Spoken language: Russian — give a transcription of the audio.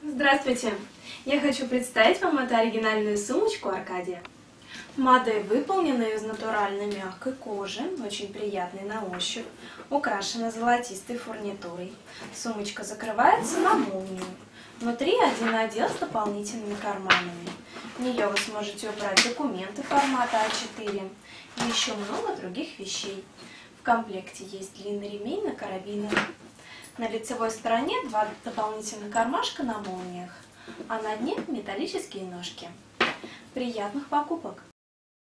Здравствуйте! Я хочу представить вам эту оригинальную сумочку Аркадия. Модель выполнена из натуральной мягкой кожи, очень приятной на ощупь, украшена золотистой фурнитурой. Сумочка закрывается на молнию. Внутри один отдел с дополнительными карманами. В нее вы сможете убрать документы формата А4 и еще много других вещей. В комплекте есть длинный ремень на карабинах. На лицевой стороне два дополнительных кармашка на молниях, а на дне металлические ножки. Приятных покупок!